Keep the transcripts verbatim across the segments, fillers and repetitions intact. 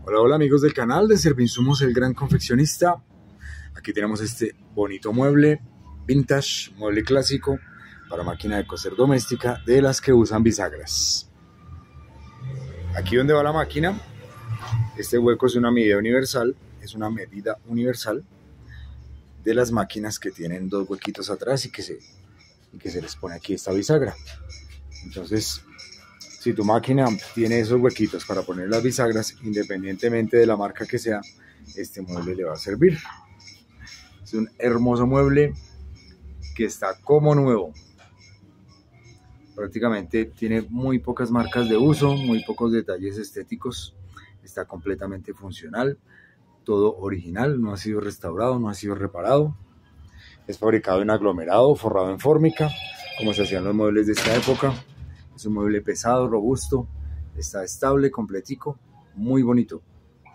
Hola, hola amigos del canal de Servinsumos El Gran Confeccionista. Aquí tenemos este bonito mueble vintage, mueble clásico para máquina de coser doméstica de las que usan bisagras. Aquí donde va la máquina, este hueco es una medida universal, es una medida universal de las máquinas que tienen dos huequitos atrás y que se, y que se les pone aquí esta bisagra. Entonces, si tu máquina tiene esos huequitos para poner las bisagras, independientemente de la marca que sea, este mueble le va a servir. Es un hermoso mueble que está como nuevo. Prácticamente tiene muy pocas marcas de uso, muy pocos detalles estéticos. Está completamente funcional, todo original, no ha sido restaurado, no ha sido reparado. Es fabricado en aglomerado, forrado en fórmica, como se hacían los muebles de esta época. Es un mueble pesado, robusto, está estable, completico, muy bonito.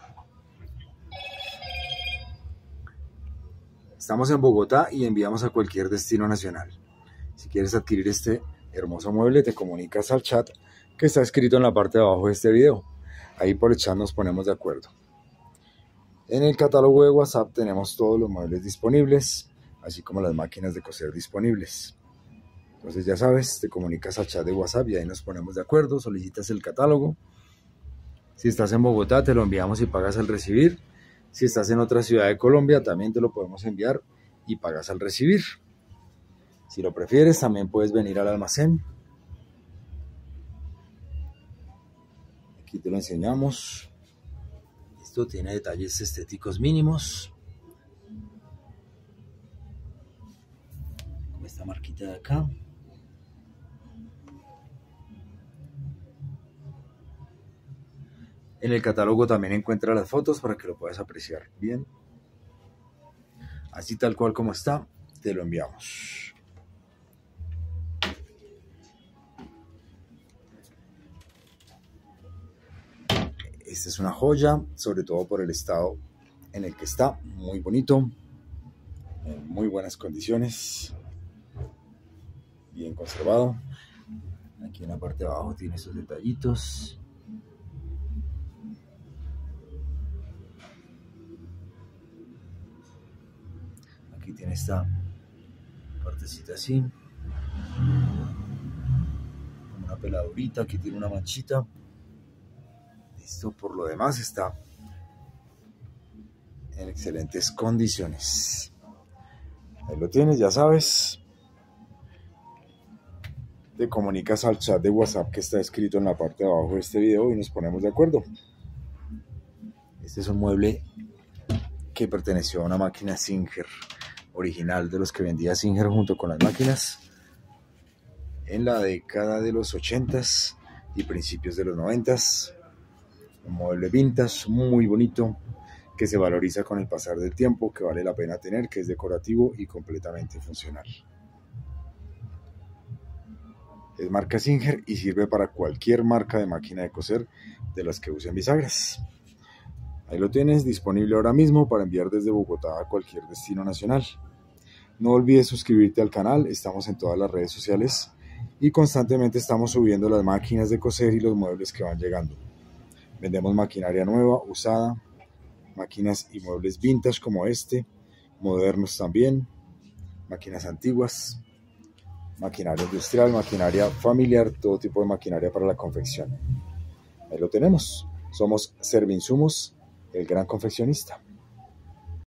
Estamos en Bogotá y enviamos a cualquier destino nacional. Si quieres adquirir este hermoso mueble, te comunicas al chat que está escrito en la parte de abajo de este video. Ahí por el chat nos ponemos de acuerdo. En el catálogo de WhatsApp tenemos todos los muebles disponibles, así como las máquinas de coser disponibles. Entonces ya sabes, te comunicas al chat de WhatsApp y ahí nos ponemos de acuerdo, solicitas el catálogo. Si estás en Bogotá, te lo enviamos y pagas al recibir. Si estás en otra ciudad de Colombia, también te lo podemos enviar y pagas al recibir. Si lo prefieres, también puedes venir al almacén. Aquí te lo enseñamos. Esto tiene detalles estéticos mínimos. Con esta marquita de acá. En el catálogo también encuentras las fotos para que lo puedas apreciar bien. Así tal cual como está, te lo enviamos. Esta es una joya, sobre todo por el estado en el que está. Muy bonito, en muy buenas condiciones, bien conservado. Aquí en la parte de abajo tiene esos detallitos. Aquí tiene esta partecita así, como una peladurita. Aquí tiene una manchita. Listo, por lo demás está en excelentes condiciones. Ahí lo tienes, ya sabes. Te comunicas al chat de WhatsApp que está escrito en la parte de abajo de este video y nos ponemos de acuerdo. Este es un mueble que perteneció a una máquina Singer original, de los que vendía Singer junto con las máquinas en la década de los ochentas y principios de los noventas. Un mueble vintage muy bonito que se valoriza con el pasar del tiempo, que vale la pena tener, que es decorativo y completamente funcional. Es marca Singer y sirve para cualquier marca de máquina de coser de las que usen bisagras. Ahí lo tienes, disponible ahora mismo para enviar desde Bogotá a cualquier destino nacional. No olvides suscribirte al canal, estamos en todas las redes sociales y constantemente estamos subiendo las máquinas de coser y los muebles que van llegando. Vendemos maquinaria nueva, usada, máquinas y muebles vintage como este, modernos también, máquinas antiguas, maquinaria industrial, maquinaria familiar, todo tipo de maquinaria para la confección. Ahí lo tenemos, somos Servinsumos El Gran Confeccionista.